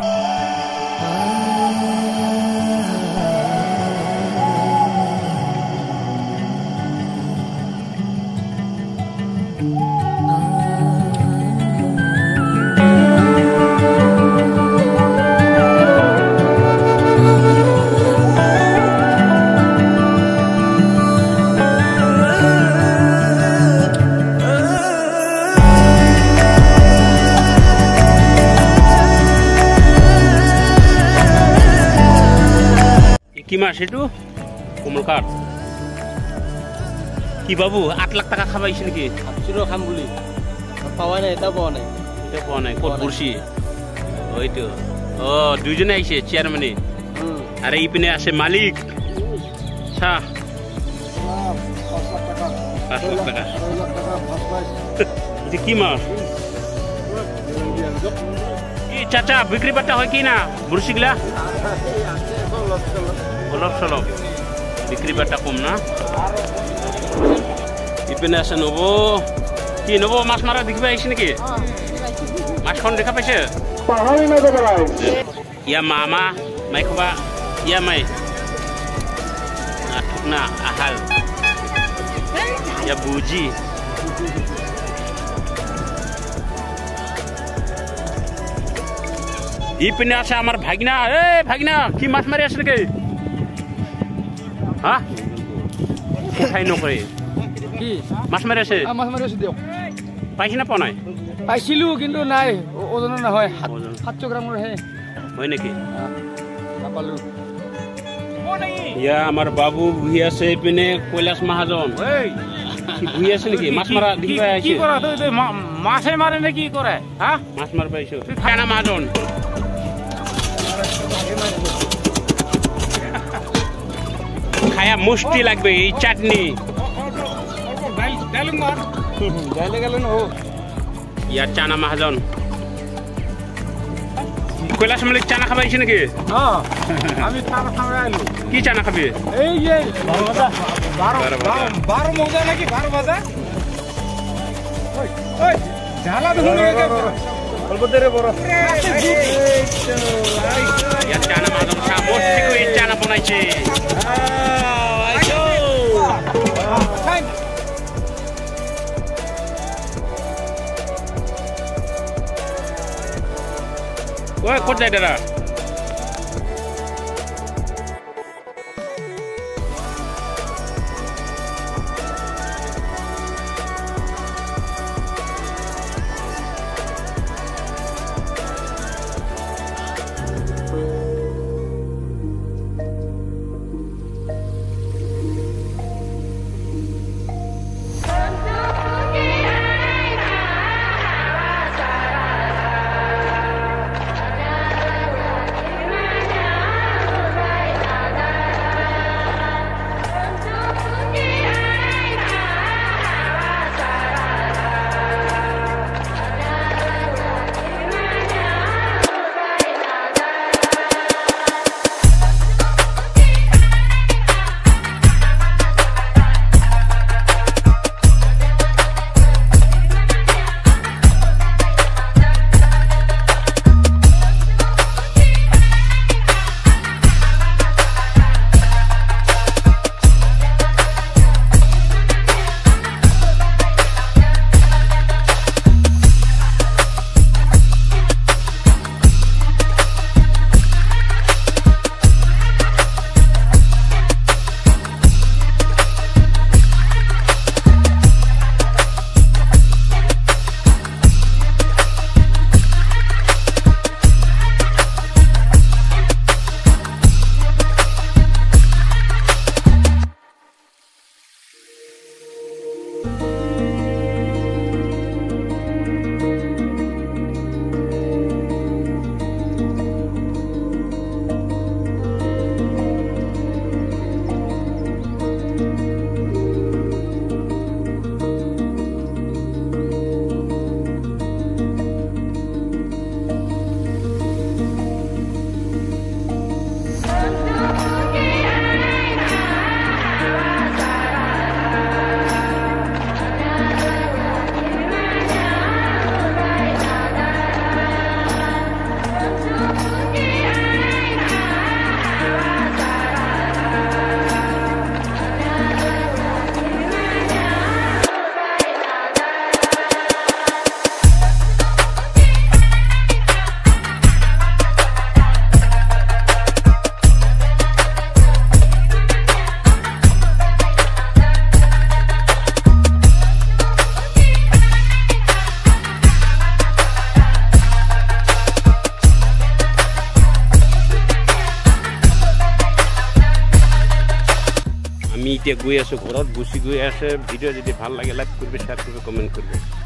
কি মাছ এটু কোমল কাঠ কি বাবু 8 লাখ টাকা খাবাইছে নাকি ভাবছিল খাম বুলি পাওয়া নাই এটা পাওয়া নাই কত বর্ষি ওইটো ও দুইজনে আইছে চেয়ারম্যানে আরে ইপিনে আছে মালিক আচ্ছা 5 লাখ টাকা এটা কি মাছ কি চাচা বিক্রি বাটা হয় কি না বর্ষিগুলা অলপ চলপ বিক্রি বাটা কম না ইপিনে আছে নব কি নব মাছ মারা দেখিবা আইছে নাকি মাছখন দেখা পাইছে ইয়া মামা মাইকবা ইয়া মাই না আহাল ইয়া বুজি ইপিনে আছে আমার ভাগনা ভাগনা কি মাছ মারি আছে নাকি হ্যাঁ কোথায় নকৰে কি মাছ মাৰি আছে মাছ মাৰি আছে দিও পাইছি না পোৱা নাই পাইছিলো কিন্তু নাই ওজন নহয় 700 গ্ৰামৰ হে হয় নেকি নাপালো ইয়া আমাৰ বাবু বহি আছে ইপিনে কৈলাশ মহাজন বহি আছে নেকি মাছ মাৰা দেখিবা আহিছে কি কৰা তই মাছে মাৰে নে কি কৰে হা মাছ মাৰ পাইছো খানা মহাজন খায়া মুষ্টি লাগবে এই চাটনি ইয়ার চানা মহাজন কৈলাশ মালিক চানা খাবা আহিছে নাকি আমি চানা খাবে আইলো কি চানা খাবি এই যে 12 মজা নাকি 12 মজা ওই ওই ঝালা দেখুন অল্প দেরে বড় ইয়ার চানা মহাজন মুষ্টি করে চানা বানাইছে ওই কোট যায় দাদা আমি এতিয়া গৈ আছোঁ ঘৰত, গুচি গৈ আছে। ভিডিঅ' যদি ভাল লাগে লাইক কৰিব, শ্বেয়াৰ কৰিব, কমেণ্ট কৰিব।